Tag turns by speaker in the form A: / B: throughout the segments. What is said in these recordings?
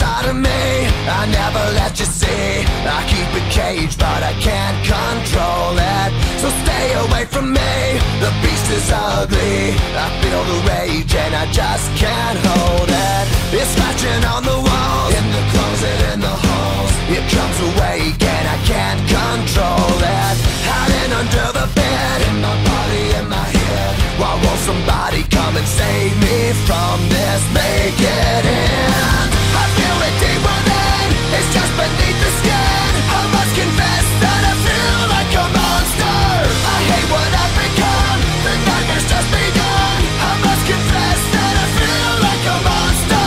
A: inside of me, I never let you see. I keep it caged, but I can't control it. So stay away from me, the beast is ugly. I feel the rage and I just can't hold it. It's scratching on the walls, in the closet, in the halls. It comes awake and I can't control it. Hiding under the bed, in my body, in my head. Why won't somebody come and save me from this? Make it end. I feel it deep within, it's just beneath the skin. I must confess that I feel like a monster. I hate what I've become, the nightmare's just begun. I must confess that I feel like a monster.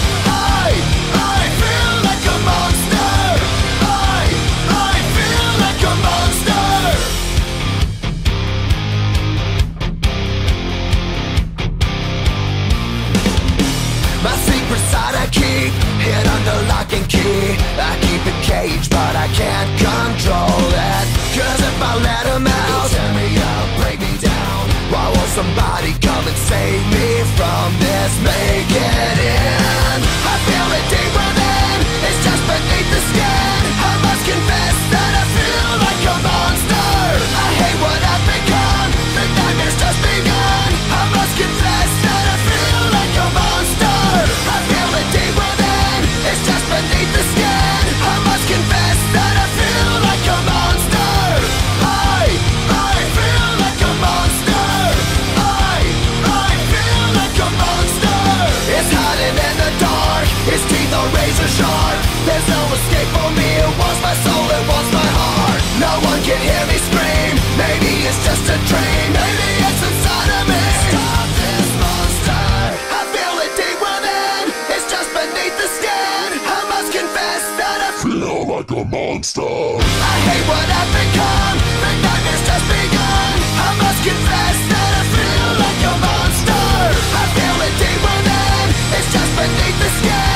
A: I feel like a monster. I feel like a monster. My secret side I keep hid under lock and key. I keep it caged, but I can't control it. Cause if I let him out, tear me up, break me down. Why won't somebody come and save me from this? Make it end. I feel it deep within, it's just beneath the skin. I must confess that I feel like a monster. I hate what I've become, the nightmare's just begun. I must confess that I feel like a monster. I feel it deep within, it's just beneath the skin. I must confess that I feel like a monster. I feel like a monster. I feel like a monster. It's hiding in the dark, its teeth are razor sharp. There's no escape for me, it wants my soul, it wants my heart. No one can hear me scream, maybe it's just a dream. Maybe it's inside of me. Stop this monster. I feel it deep within, it's just beneath the skin. I must confess that I feel like a monster. I hate what I've become, the nightmare's just begun. I must confess that I feel like a monster. I feel it deep within, it's just beneath the skin.